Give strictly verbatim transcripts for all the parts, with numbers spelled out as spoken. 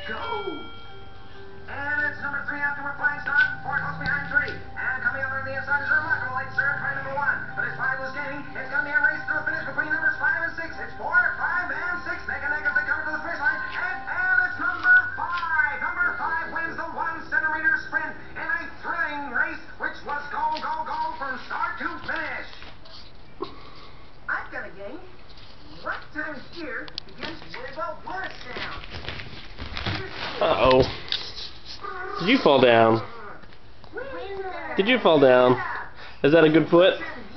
go. And it's number three after we're flying start. Four close behind three. And coming up on the inside is a remarkable late surge by number one. But as five was gaining, it's going to be a race to a finish between numbers five and six. It's four, five, and six. Neck and neck as they come to the finish line. And, and it's number five. Number five wins the one centimeter sprint in a thrilling race, which was go, go, go from start to finish. I've got a game. What time here begins with a what sound? Uh-oh. Did you fall down? Did you fall down? Is that a good foot?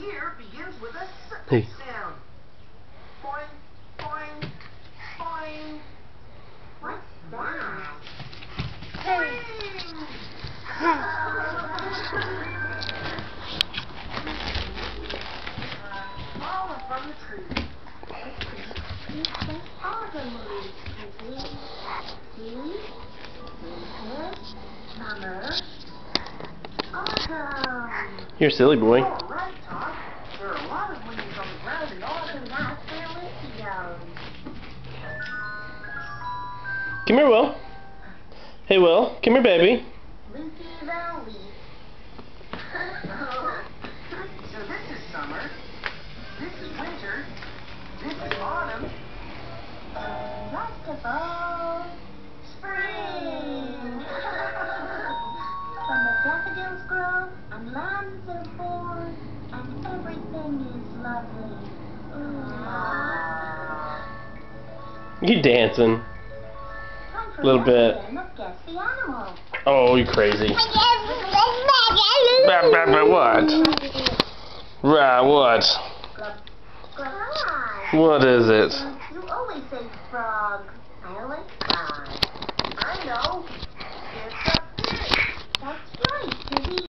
Hey. You're a silly boy. Come here, Will. Hey, Will. Come here, baby. So this is summer. This is winter. This is autumn. Last of all, spring. When the daffodils grow and lambs are born and everything is lovely. You dancing? A little bit. Oh, you crazy. Bah, bah, bah, what? Right, what? What is it? You always say frog.